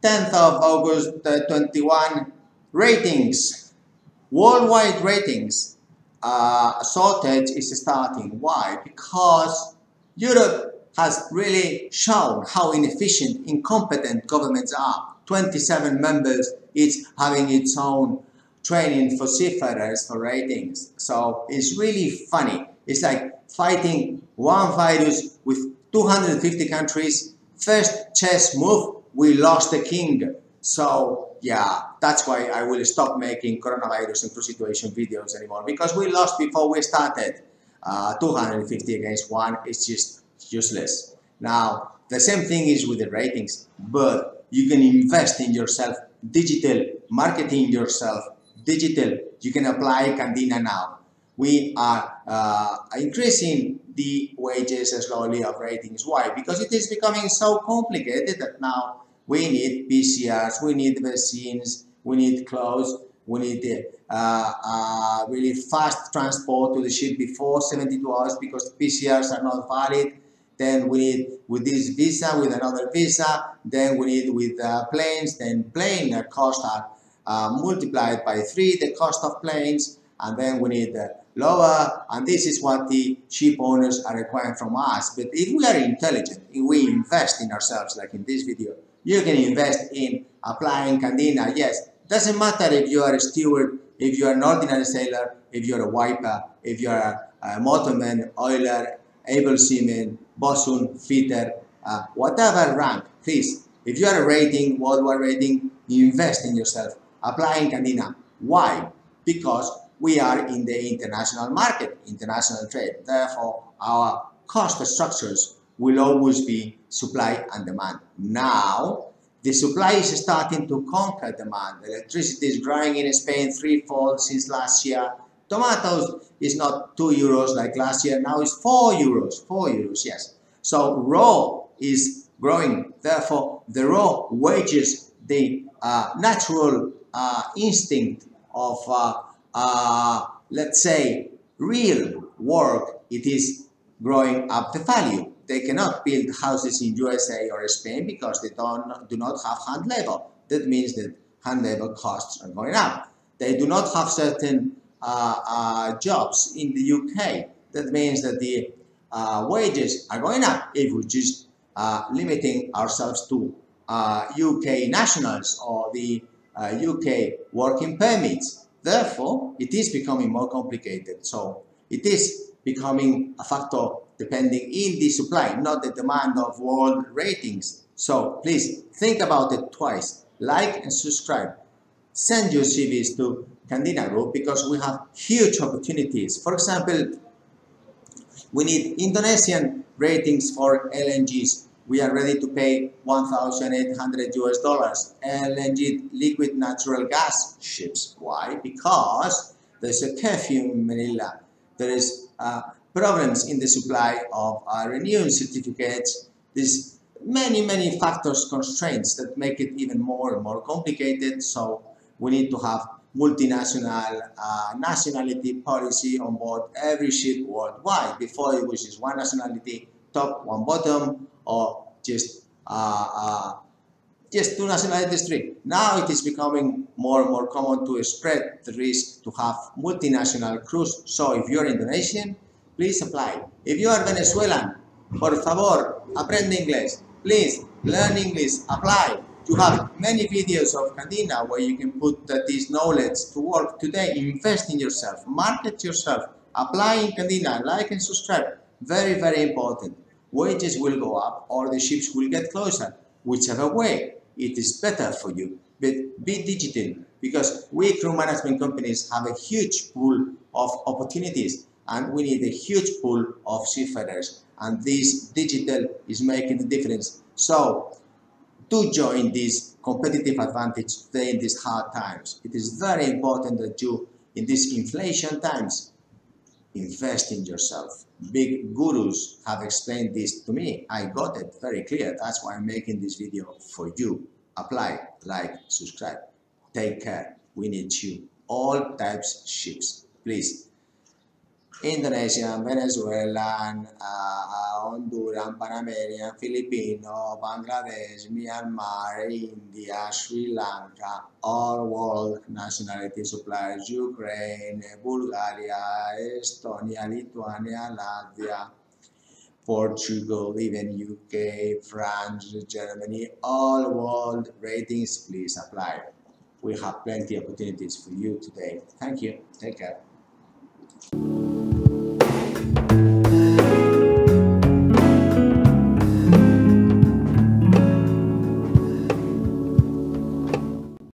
10th of August 21, ratings, worldwide ratings, shortage is starting. Why? Because Europe has really shown how inefficient, incompetent governments are. 27 members, each having its own training for seafarers for ratings. So it's really funny. It's like fighting one virus with 250 countries. First chess move, we lost the king. So yeah, that's why I will stop making coronavirus and cruise situation videos anymore, because we lost before we started. 250 against 1 is just useless. Now, the same thing is with the ratings, but you can invest in yourself, digital, marketing yourself, digital. You can apply Candina now. We are increasing the wages slowly of ratings. Why? Because it is becoming so complicated that now we need PCRs, we need vaccines, we need clothes, we need really fast transport to the ship before 72 hours because PCRs are not valid. Then we need with this visa, with another visa, then we need with planes, then plane costs are multiplied by 3, the cost of planes, and then we need lower, and this is what the ship owners are requiring from us. But if we are intelligent, if we invest in ourselves, like in this video, you can invest in applying Candina. Yes, doesn't matter if you are a steward, if you are an ordinary sailor, if you are a wiper, if you are a motorman, oiler, able seaman, bosun, fitter, whatever rank, please, if you are a rating, worldwide rating, invest in yourself, applying Candina. Why? Because we are in the international market, international trade. Therefore, our cost structures will always be supply and demand. Now, the supply is starting to conquer demand. Electricity is growing in Spain threefold since last year. Tomatoes is not 2 euros like last year, now it's 4 euros, 4 euros, yes. So raw is growing, therefore the raw wages, the natural instinct of, let's say, real work, it is growing up the value. They cannot build houses in USA or Spain because they do not have hand labor. That means that hand labor costs are going up. They do not have certain jobs in the UK. That means that the wages are going up if we just limiting ourselves to UK nationals or the UK working permits. Therefore, it is becoming more complicated. So it is becoming a factor depending in the supply, not the demand of world ratings. So please think about it twice. Like and subscribe. Send your CVs to Candina Group because we have huge opportunities. For example, we need Indonesian ratings for LNGs. We are ready to pay $1,800 LNG, liquid natural gas ships. Why? Because there's a curfew in Manila. There is problems in the supply of renewing certificates. There's many factors, constraints that make it even more and more complicated. So we need to have multinational nationality policy on board every ship worldwide. Before it was just one nationality, top, one bottom, or just two nationalities, 3. Now it is becoming more and more common to spread the risk to have multinational crews. So if you're Indonesian, please apply. If you are Venezuelan, por favor, aprende inglés. Please learn English, apply. You have many videos of Candina where you can put this knowledge to work today. Invest in yourself, market yourself, apply in Candina, like and subscribe. Very important. Wages will go up or the ships will get closer. Whichever way, it is better for you. But be digital, because we crew management companies have a huge pool of opportunities and we need a huge pool of seafarers. And this digital is making the difference. So, to join this competitive advantage today in these hard times, it is very important that you, in these inflation times, invest in yourself. Big gurus have explained this to me. I got it very clear. That's why I'm making this video for you. Apply, like, subscribe. Take care. We need you. All types ships. Please. Indonesian, Venezuelan, Honduran, Panamanian, Filipino, Bangladesh, Myanmar, India, Sri Lanka, all world nationality suppliers, Ukraine, Bulgaria, Estonia, Lithuania, Latvia, Portugal, even UK, France, Germany, all world ratings, please apply. We have plenty of opportunities for you today. Thank you. Take care.